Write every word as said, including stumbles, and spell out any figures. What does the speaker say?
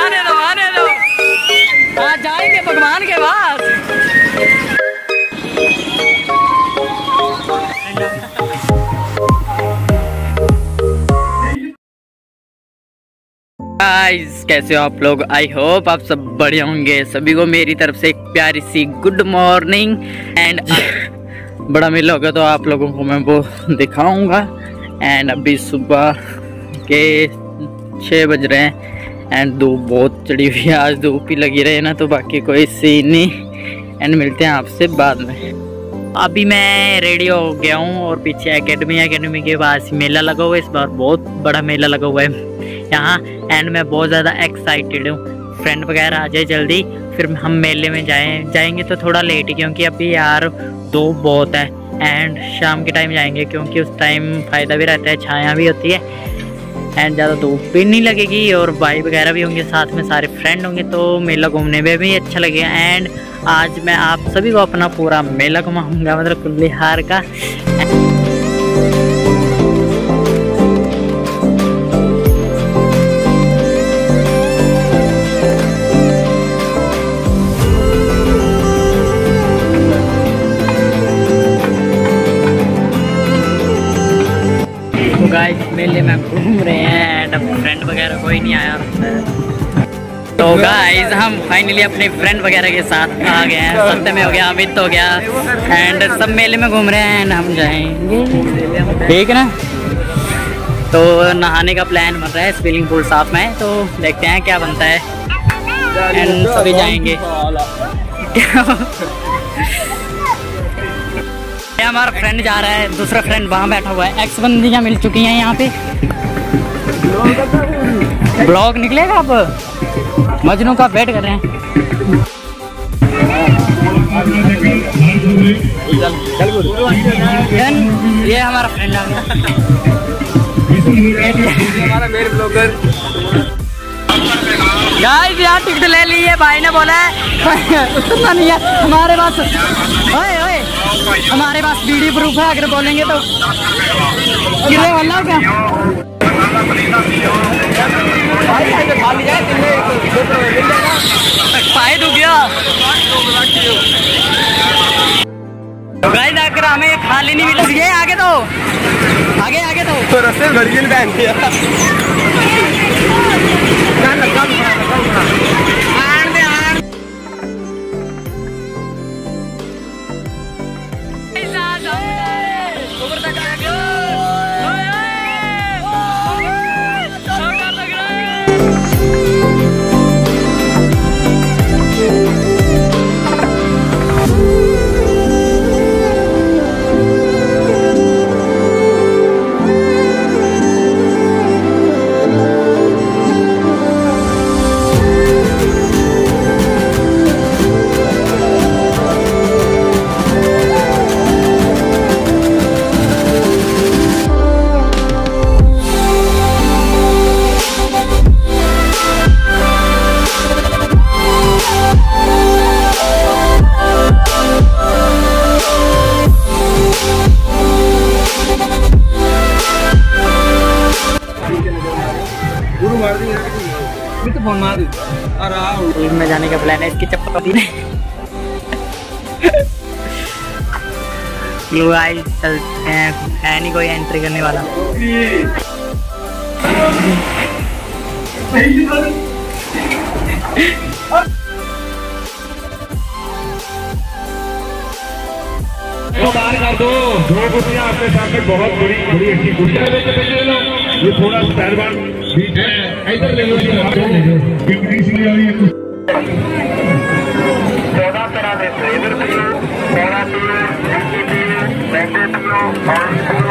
आने दो आने दो, आज जाएंगे भगवान के पास। गाइस कैसे हो आप लोग? आई होप आप सब बढ़िया होंगे। सभी को मेरी तरफ से एक प्यारी सी गुड मॉर्निंग एंड बड़ा मेला होगा तो आप लोगों को मैं वो दिखाऊंगा। एंड अभी सुबह के छः बज रहे हैं एंड धूप बहुत चढ़ी हुई है, आज धूप ही लगी रहे ना तो बाकी कोई सीन नहीं। एंड मिलते हैं आपसे बाद में। अभी मैं रेडी हो गया हूँ और पीछे एकेडमी एकेडमी के पास मेला लगा हुआ है। इस बार बहुत बड़ा मेला लगा हुआ है यहाँ एंड मैं बहुत ज़्यादा एक्साइटेड हूँ। फ्रेंड वगैरह आ जाए जल्दी, फिर हम मेले में जाएं जाएंगे तो थोड़ा लेट ही, क्योंकि अभी यार धूप बहुत है। एंड शाम के टाइम जाएंगे क्योंकि उस टाइम फ़ायदा भी रहता है, छाया भी होती है एंड ज़्यादा धूप भी नहीं लगेगी और भाई वगैरह भी होंगे साथ में, सारे फ्रेंड होंगे तो मेला घूमने में भी अच्छा लगेगा। एंड आज मैं आप सभी को अपना पूरा मेला घुमाऊँगा, मतलब कुल्लीहार का। गाइस मेले में घूम रहे हैं एंड अब फ्रेंड वगैरह कोई नहीं आया। तो गाइस हम फाइनली अपने फ्रेंड वगैरह के साथ आ गए हैं। सत्यम हो गया, अमित हो गया एंड सब मेले में घूम रहे हैं एंड हम जाएंगे, ठीक है ना। तो नहाने का प्लान बन रहा है, स्विमिंग पूल साफ में है तो देखते हैं क्या बनता है एंड सभी जाएंगे। हमारा फ्रेंड जा रहा है, दूसरा फ्रेंड वहाँ बैठा हुआ है। एक्स बंदियाँ मिल चुकी हैं यहाँ पे। ब्लॉग निकलेगा अब, मजनू का वेट कर रहे हैं। ये हमारा फ्रेंड है, हमारा मेरे ब्लॉगर। गाइस यार टिकट ले ली है, भाई ने बोला है उतना नहीं है हमारे पास। ओए ओए हमारे पास वीडियो प्रूफ है, अगर बोलेंगे तो गिरे वाला क्या पाए डूब गया। तो गाइस अगर हमें ये खाली नहीं मिल रही है, आगे तो आगे आगे तो रस्ते में भड़की पहन दिया। में जाने का प्लान है, इसकी चप्पल नहीं। लो गाइस चलते हैं, है नहीं कोई एंट्री करने वाला। कर दो दो कुर्सियां आपके सामने, बहुत बड़ी बड़ी अच्छी कुर्सियां लेके बैठे लो। ये थोड़ा पहलवान बीच है, इधर ले लो, इंग्लिश ले लो। चौदह तरह से फ्लेवर पियो, सोडा पियो, मैंगो पियो, मैंगो पियो और